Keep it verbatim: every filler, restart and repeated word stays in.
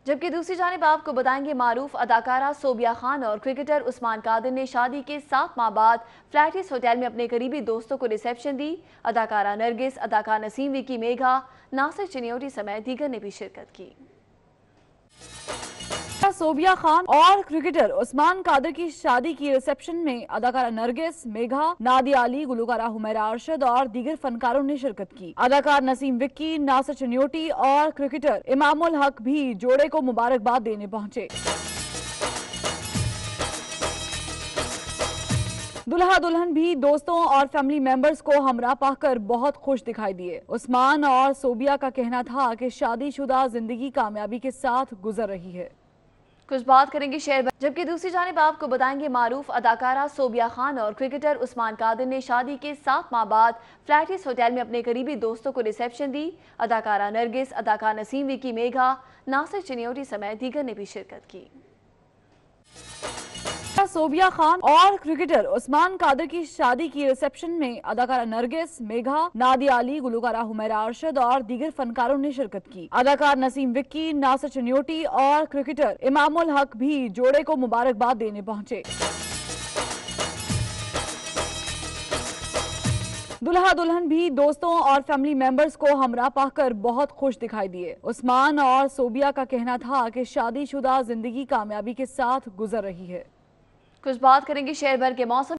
जबकि दूसरी जानिब आपको बताएंगे मारूफ अदाकारा सोबिया खान और क्रिकेटर उस्मान कादिर ने शादी के सात माह बाद फ्लैटिस होटल में अपने करीबी दोस्तों को रिसेप्शन दी। अदाकारा नरगिस, अदाकार नसीम, विकी मेघा, नासिर चिन्योटी समेत दीगर ने भी शिरकत की। सोबिया खान और क्रिकेटर उस्मान कादिर की शादी की रिसेप्शन में अदाकारा नरगिस, मेघा, नादिया अली, गुलकारा हुमैरा अरशद और दीगर फनकारों ने शिरकत की। अदाकार नसीम, विक्की, नासिर चिन्योटी और क्रिकेटर इमामुल हक भी जोड़े को मुबारकबाद देने पहुंचे। दुल्हा दुल्हन भी दोस्तों और फैमिली मेंबर्स को हमरा पाकर बहुत खुश दिखाई दिए। उस्मान और सोबिया का कहना था कि शादीशुदा जिंदगी कामयाबी के साथ गुजर रही है। कुछ बात करेंगे शेयर। जबकि दूसरी जानिब आपको बताएंगे मारूफ अदाकारा सोबिया खान और क्रिकेटर उस्मान कादिर ने शादी के सात माह बाद फ्लैटिस होटल में अपने करीबी दोस्तों को रिसेप्शन दी। अदाकारा नरगिस, अदाकार नसीम, विकी मेघा, नासिर चिन्योटी समेत दीगर ने भी शिरकत की। सोबिया खान और क्रिकेटर उस्मान कादिर की शादी की रिसेप्शन में अदाकारा नरगिस, मेघा, नादिया अली, गुलकारा हुमैरा अरशद और दीगर फनकारों ने शिरकत की। अदाकार नसीम, विक्की, नासिर चिन्योटी और क्रिकेटर इमामुल हक भी जोड़े को मुबारकबाद देने पहुंचे। दुल्हा दुल्हन भी दोस्तों और फैमिली मेंबर्स को हमरा पाकर बहुत खुश दिखाई दिए। उस्मान और सोबिया का कहना था कि शादीशुदा जिंदगी कामयाबी के साथ गुजर रही है। कुछ बात करेंगे शहर भर के मौसम।